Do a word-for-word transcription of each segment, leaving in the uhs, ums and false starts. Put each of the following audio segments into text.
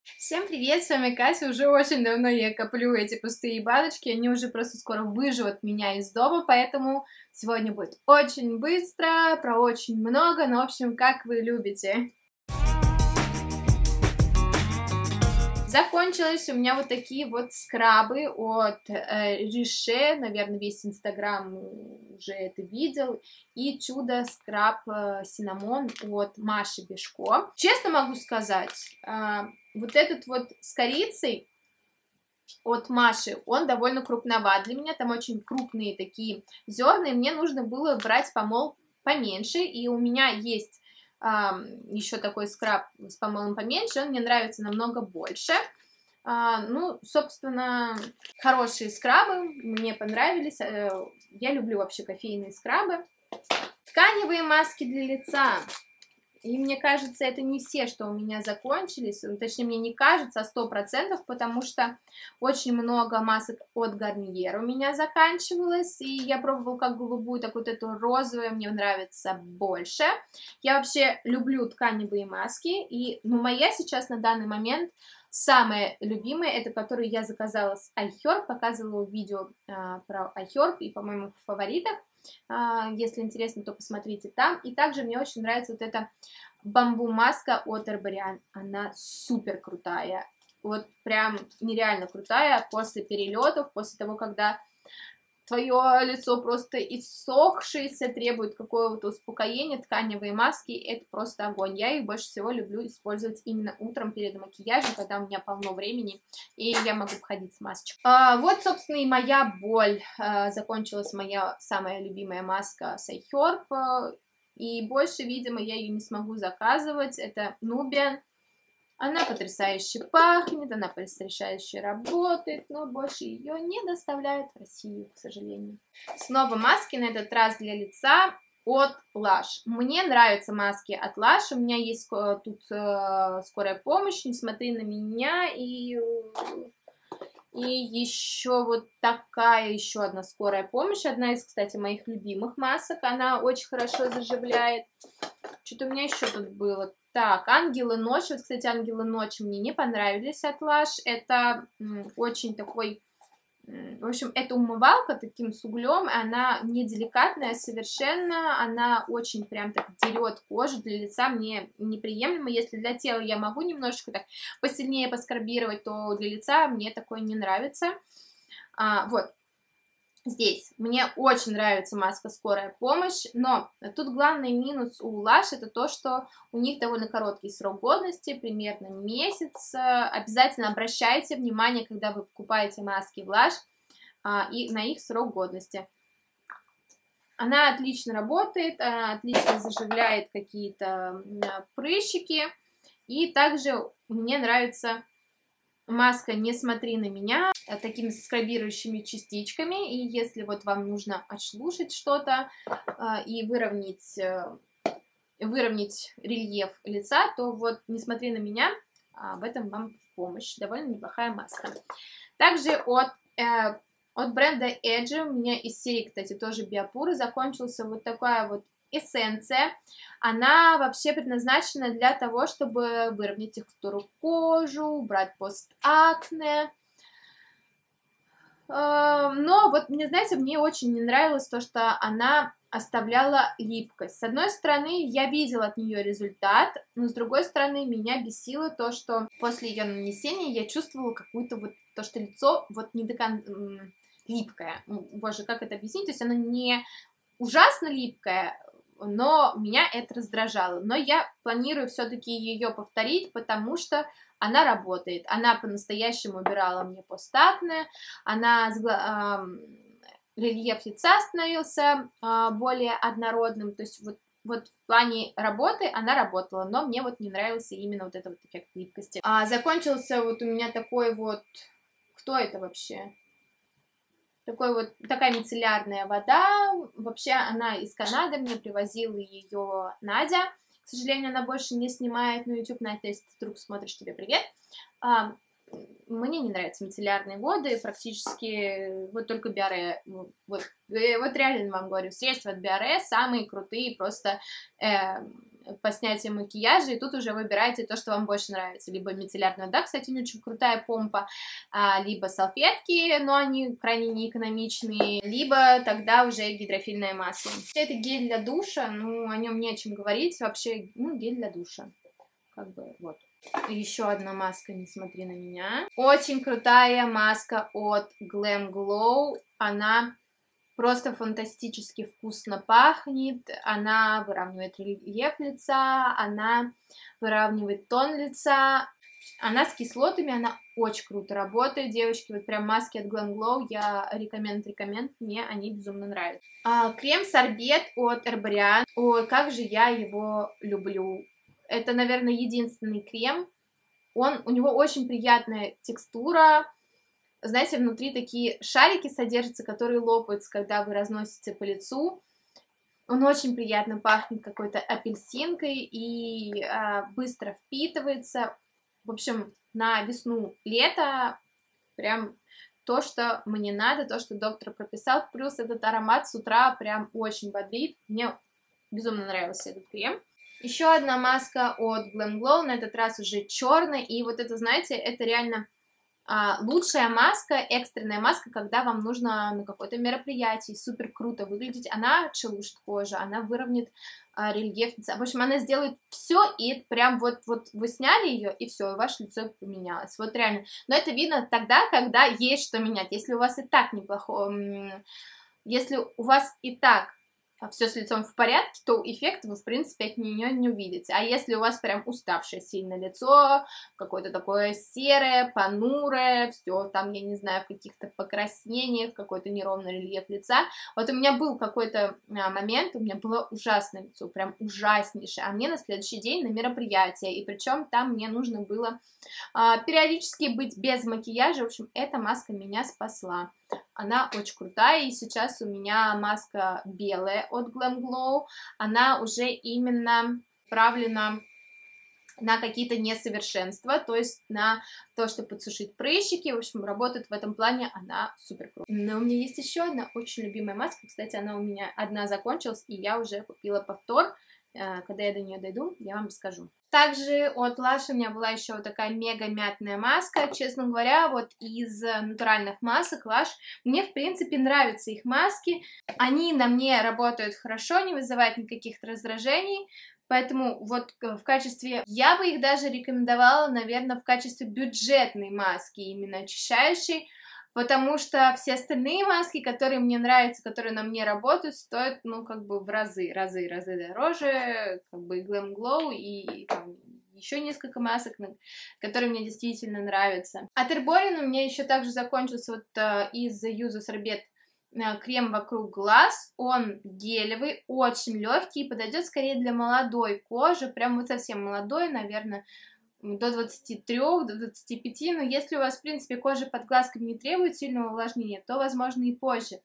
Всем привет, с вами Катя. Уже очень давно я коплю эти пустые баночки, они уже просто скоро выживут меня из дома, поэтому сегодня будет очень быстро, про очень много, но в общем, как вы любите. Закончились у меня вот такие вот скрабы от э, Riche, наверное, весь Инстаграм уже это видел, и чудо скраб э, Cinnamon от Маши Бешко. Честно могу сказать, э, вот этот вот с корицей от Маши, он довольно крупноват для меня, там очень крупные такие зерна, и мне нужно было брать помол поменьше, и у меня есть Uh, еще такой скраб с помолом поменьше, он мне нравится намного больше. Uh, ну, собственно, хорошие скрабы, мне понравились, uh, я люблю вообще кофейные скрабы. Тканевые маски для лица. И мне кажется, это не все, что у меня закончились, точнее, мне не кажется, а сто процентов, потому что очень много масок от Garnier у меня заканчивалось, и я пробовала как голубую, так вот эту розовую, мне нравится больше. Я вообще люблю тканевые маски, и, ну, моя сейчас на данный момент самая любимая, это которую я заказала с iHerb, показывала видео а, про iHerb и, по-моему, в фаворитах. Если интересно, то посмотрите там. И также мне очень нравится вот эта бамбу-маска от Herbarian. Она супер крутая. Вот прям нереально крутая. После перелетов, после того, когда твое лицо просто иссохшееся, требует какого-то успокоения, тканевые маски, это просто огонь. Я их больше всего люблю использовать именно утром перед макияжем, когда у меня полно времени, и я могу входить с масочкой. А, вот, собственно, и моя боль. А, закончилась моя самая любимая маска с iHerb, и больше, видимо, я ее не смогу заказывать. Это Nubian. Она потрясающе пахнет, она потрясающе работает, но больше ее не доставляют в Россию, к сожалению. Снова маски, на этот раз для лица от Lush. Мне нравятся маски от Lush, у меня есть тут э, скорая помощь, не смотри на меня, и... И еще вот такая еще одна скорая помощь, одна из, кстати, моих любимых масок, она очень хорошо заживляет. Что-то у меня еще тут было. Так, ангелы ночи. Вот, кстати, ангелы ночи мне не понравились от Lush. Это очень такой... В общем, это умывалка таким с углем. Она не деликатная совершенно. Она очень прям так дерет кожу. Для лица мне неприемлемо. Если для тела я могу немножечко так посильнее поскрабировать, то для лица мне такое не нравится. А, вот. Здесь мне очень нравится маска «Скорая помощь», но тут главный минус у Lush это то, что у них довольно короткий срок годности, примерно месяц. Обязательно обращайте внимание, когда вы покупаете маски в Lush, и на их срок годности. Она отлично работает, она отлично заживляет какие-то прыщики, и также мне нравится маска «Не смотри на меня», такими скрабирующими частичками, и если вот вам нужно отшелушить что-то э, и выровнять, э, выровнять рельеф лица, то вот «Не смотри на меня», э, в этом вам в помощь. Довольно неплохая маска. Также от, э, от бренда Edge, у меня из серии, кстати, тоже Биопуры, закончился вот такая вот эссенция. Она вообще предназначена для того, чтобы выровнять текстуру кожи, убрать постакне. Но вот, мне, знаете, мне очень не нравилось то, что она оставляла липкость. С одной стороны, я видела от нее результат, но с другой стороны, меня бесило то, что после ее нанесения я чувствовала какую-то вот, то, что лицо вот не до конца липкое. Боже, как это объяснить? То есть она не ужасно липкая, но меня это раздражало. Но я планирую все-таки ее повторить, потому что она работает. Она по-настоящему убирала мне постакне, она э, рельеф лица становился э, более однородным, то есть вот, вот в плане работы она работала, но мне вот не нравился именно вот этот вот эффект липкости. А, закончился вот у меня такой вот... Кто это вообще? Такой вот, такая мицеллярная вода, вообще она из Канады, мне привозила ее Надя, к сожалению, она больше не снимает на YouTube, Надя, если ты вдруг смотришь, тебе привет. А, мне не нравятся мицеллярные воды, практически вот только Биоре, вот, вот реально вам говорю, средства от Биоре самые крутые, просто э, по снятию макияжа, и тут уже выбираете то, что вам больше нравится. Либо мицеллярная вода, кстати, не очень крутая помпа, а, либо салфетки, но они крайне неэкономичные, либо тогда уже гидрофильное масло. Это гель для душа, ну, о нем не о чем говорить, вообще, ну, гель для душа, как бы, вот. Еще одна маска «Не смотри на меня». Очень крутая маска от Glam Glow, она просто фантастически вкусно пахнет, она выравнивает рельеф лица, она выравнивает тон лица, она с кислотами, она очень круто работает, девочки, вот прям маски от Glam Glow, я рекоменд, рекоменд, мне они безумно нравятся. А, крем-сорбет от Herbarian, ой, как же я его люблю, это, наверное, единственный крем, он, у него очень приятная текстура. Знаете, внутри такие шарики содержатся, которые лопаются, когда вы разносите по лицу. Он очень приятно пахнет какой-то апельсинкой и э, быстро впитывается. В общем, на весну-лето прям то, что мне надо, то, что доктор прописал. Плюс этот аромат с утра прям очень бодрит. Мне безумно нравился этот крем. Еще одна маска от Glam Glow, на этот раз уже черная. И вот это, знаете, это реально... А, лучшая маска, экстренная маска, когда вам нужно на какое-то мероприятие супер круто выглядеть, она шелушит кожу, она выровняет а, рельеф лица, в общем, она сделает все, и прям вот, вот вы сняли ее, и все, и ваше лицо поменялось, вот реально, но это видно тогда, когда есть что менять, если у вас и так неплохо, если у вас и так все с лицом в порядке, то эффект вы, в принципе, от нее не увидите. А если у вас прям уставшее сильно лицо, какое-то такое серое, понурое, все там, я не знаю, в каких-то покраснениях, какой-то неровный рельеф лица. Вот у меня был какой-то а, момент, у меня было ужасное лицо, прям ужаснейшее, а мне на следующий день на мероприятие, и причем там мне нужно было а, периодически быть без макияжа. В общем, эта маска меня спасла. Она очень крутая, и сейчас у меня маска белая от Glam Glow, она уже именно направлена на какие-то несовершенства, то есть на то, чтобы подсушить прыщики, в общем, работает в этом плане, она супер крутая. Но у меня есть еще одна очень любимая маска, кстати, она у меня одна закончилась, и я уже купила повтор, когда я до нее дойду, я вам расскажу. Также от Lush у меня была еще вот такая мега мятная маска, честно говоря, вот из натуральных масок Lush, мне в принципе нравятся их маски, они на мне работают хорошо, не вызывают никаких раздражений, поэтому вот в качестве, я бы их даже рекомендовала, наверное, в качестве бюджетной маски, именно очищающей, потому что все остальные маски, которые мне нравятся, которые на мне работают, стоят, ну, как бы в разы, разы, разы дороже, как бы и Glam Glow, и там, еще несколько масок, которые мне действительно нравятся. От Herbarian у меня еще также закончился вот uh, из Yuzu Sorbet uh, крем вокруг глаз, он гелевый, очень легкий, подойдет скорее для молодой кожи, прям вот совсем молодой, наверное, до двадцати трёх, до двадцати пяти, но если у вас, в принципе, кожа под глазками не требует сильного увлажнения, то, возможно, и позже.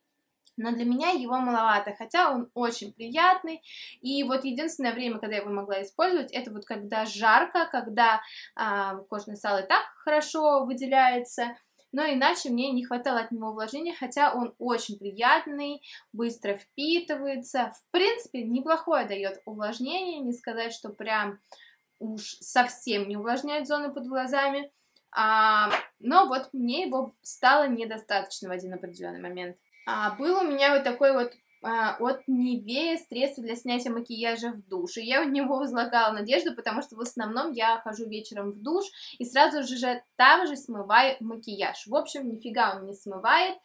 Но для меня его маловато, хотя он очень приятный, и вот единственное время, когда я его могла использовать, это вот когда жарко, когда а, кожное сало и так хорошо выделяется, но иначе мне не хватало от него увлажнения, хотя он очень приятный, быстро впитывается, в принципе, неплохое дает увлажнение, не сказать, что прям уж совсем не увлажняет зоны под глазами, а, но вот мне его стало недостаточно в один определенный момент. А, был у меня вот такой вот а, от Nivea средство для снятия макияжа в душе. Я в него возлагала надежду, потому что в основном я хожу вечером в душ и сразу же там же смываю макияж. В общем, нифига он не смывает,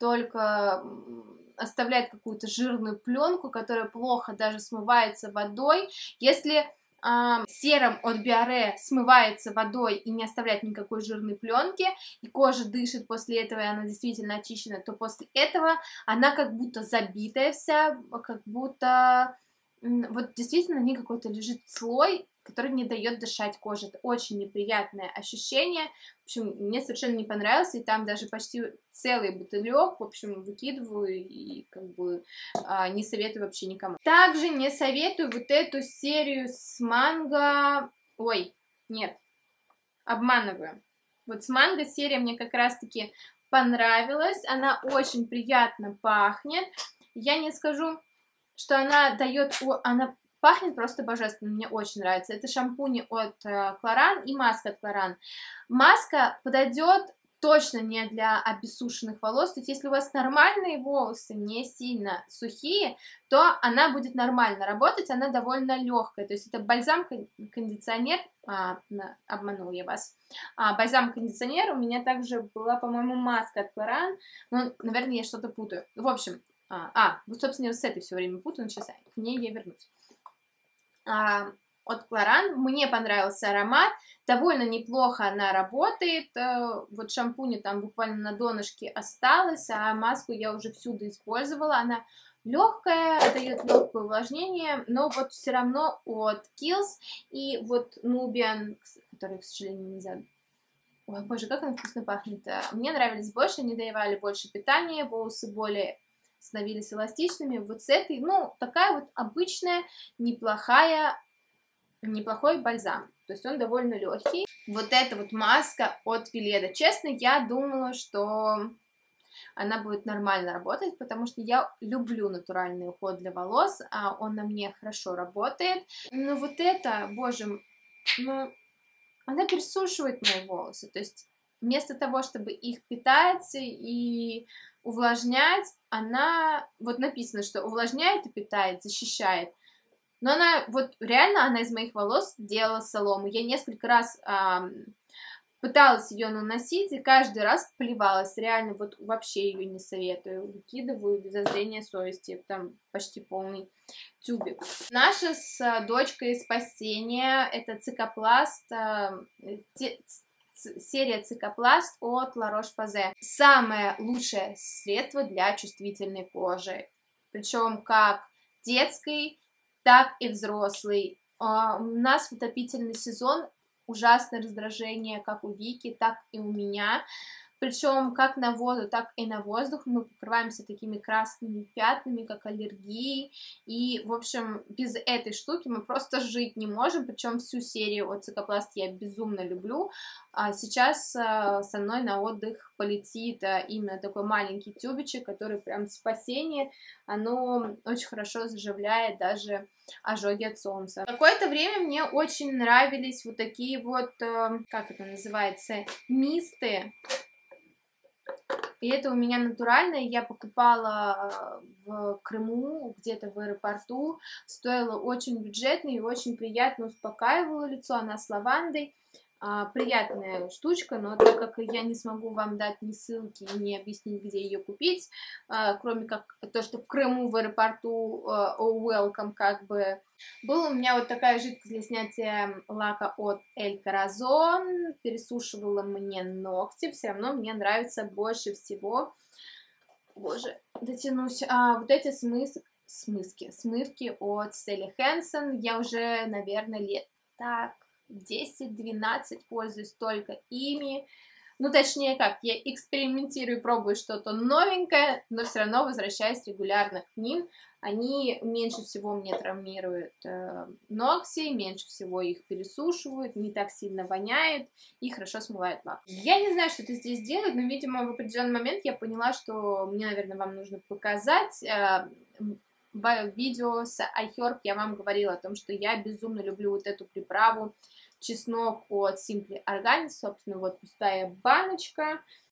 только оставляет какую-то жирную пленку, которая плохо даже смывается водой. Если Uh, серум от Biore смывается водой и не оставляет никакой жирной пленки, и кожа дышит после этого, и она действительно очищена, то после этого она как будто забитая вся, как будто вот действительно не какой-то лежит слой, который не дает дышать коже. Это очень неприятное ощущение. В общем, мне совершенно не понравилось, и там даже почти целый бутылек, в общем, выкидываю и как бы а, не советую вообще никому. Также не советую вот эту серию с манго... Ой, нет, обманываю. Вот с манго серия мне как раз-таки понравилась, она очень приятно пахнет. Я не скажу, что она дает... Она Пахнет просто божественно, мне очень нравится. Это шампунь от Кларан и маска от Кларан. Маска подойдет точно не для обесушенных волос, то есть если у вас нормальные волосы, не сильно сухие, то она будет нормально работать, она довольно легкая, то есть это бальзам-кондиционер, а, обманула я вас, а, бальзам-кондиционер, у меня также была, по-моему, маска от Кларан, ну, наверное, я что-то путаю, в общем, а, а, вот, собственно, с этой все время путаю, но сейчас к ней я вернусь. А, от Кларан, мне понравился аромат, довольно неплохо она работает, вот шампунь там буквально на донышке осталось, а маску я уже всюду использовала, она легкая, дает легкое увлажнение, но вот все равно от Kiehl's и вот Nubian, который, к сожалению, нельзя... Ой, боже, как она вкусно пахнет, мне нравились больше, они давали больше питания, волосы более... становились эластичными, вот с этой, ну, такая вот обычная, неплохая, неплохой бальзам, то есть он довольно легкий. Вот эта вот маска от Веледа, честно, я думала, что она будет нормально работать, потому что я люблю натуральный уход для волос, а он на мне хорошо работает, но вот это, боже, ну, она пересушивает мои волосы, то есть вместо того, чтобы их питать и увлажнять, она, вот написано, что увлажняет и питает, защищает, но она, вот реально она из моих волос делала солому, я несколько раз а, пыталась ее наносить, и каждый раз плевалась, реально, вот вообще ее не советую, выкидываю без зазрения совести, там почти полный тюбик. Наша с дочкой спасение, это цикопласт, а, те, серия Цикопласт от La Roche-Posay. Самое лучшее средство для чувствительной кожи, причем как детской, так и взрослый. Uh, у нас в отопительный сезон ужасное раздражение как у Вики, так и у меня. Причем как на воду, так и на воздух мы покрываемся такими красными пятнами, как аллергии. И, в общем, без этой штуки мы просто жить не можем. Причем всю серию от Цикопласт я безумно люблю. А сейчас а, со мной на отдых полетит а, именно такой маленький тюбичек, который прям спасение. Оно очень хорошо заживляет даже ожоги от солнца. Какое-то время мне очень нравились вот такие вот, а, как это называется, мисты. И это у меня натуральное, я покупала в Крыму, где-то в аэропорту, стоило очень бюджетно и очень приятно успокаивало лицо, она с лавандой, а, приятная штучка, но так как я не смогу вам дать ни ссылки, ни объяснить, где ее купить, а, кроме как то, что в Крыму в аэропорту а, oh, welcome, как бы, была у меня вот такая жидкость для снятия лака от El Corazon, пересушивала мне ногти, все равно мне нравится больше всего, боже, дотянусь, а, вот эти смыски, смыски, смывки от Sally Hansen, я уже, наверное, лет так десять-двенадцать пользуюсь только ими, ну, точнее как, я экспериментирую, пробую что-то новенькое, но все равно возвращаюсь регулярно к ним, они меньше всего мне травмируют э, ногти, меньше всего их пересушивают, не так сильно воняют и хорошо смывают лак. Я не знаю, что это здесь делает, но, видимо, в определенный момент я поняла, что мне, наверное, вам нужно показать. Э, в видео с iHerb я вам говорила о том, что я безумно люблю вот эту приправу чеснок от Simply Organic, собственно, вот пустая баночка,